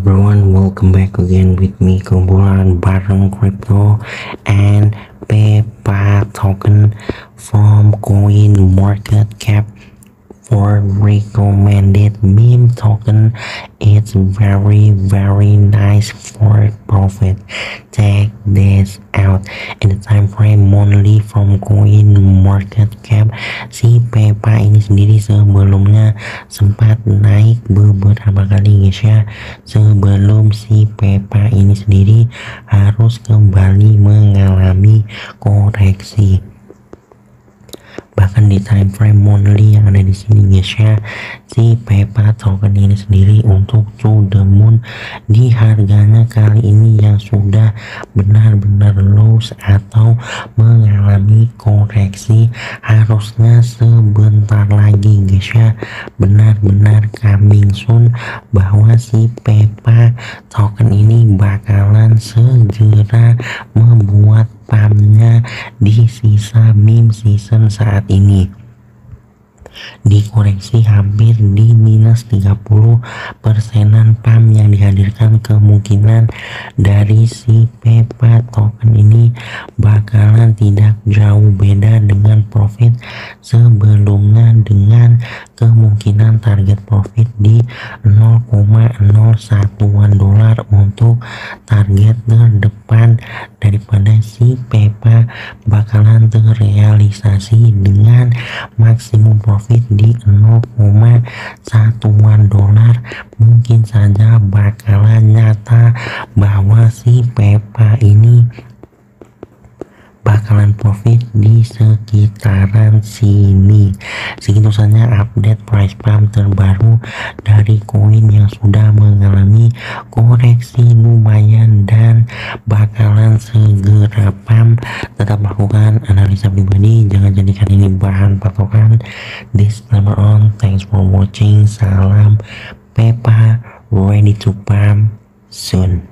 everyone, welcome back again with me kumpulan bareng crypto and PEPA token from coin market cap for recommended meme token. It's very nice for profit. Check this out. In the time frame monthly from coin market cap, si PEPA ini sendiri sebelumnya sempat naik beberapa kali guys ya, sebelum si PEPA ini sendiri harus kembali mengalami koreksi. Bahkan di time frame monthly yang ada di sini guys ya, si PEPA token ini sendiri untuk to the moon di harganya kali ini yang sudah benar-benar loss atau mengalami koreksi, harusnya sebentar lagi guys ya, benar-benar coming soon bahwa si PEPA token ini bakalan segera membuat pumpnya di sisa meme season saat ini. Dikoreksi hampir di minus 30% pump yang dihadirkan, kemungkinan dari si PEPA token ini bakalan tidak jauh beda dengan profit sebelumnya, dengan kemungkinan target profit di 0,01 dolar untuk target terdepan daripada si PEPA bakalan terrealisasi dengan maksimum profit di 0,1 dolar. Mungkin saja bakalan nyata bahwa si PEPA ini bakalan profit di sekitaran sini. Segitu saja update price pump terbaru dari koin yang sudah mengalami koreksi lumayan dan bakalan segera pump. Tetap lakukan analisa pribadi, jangan jadikan ini bahan patokan. Disclaimer on. Thanks for watching. Salam PEPA, ready to pump soon.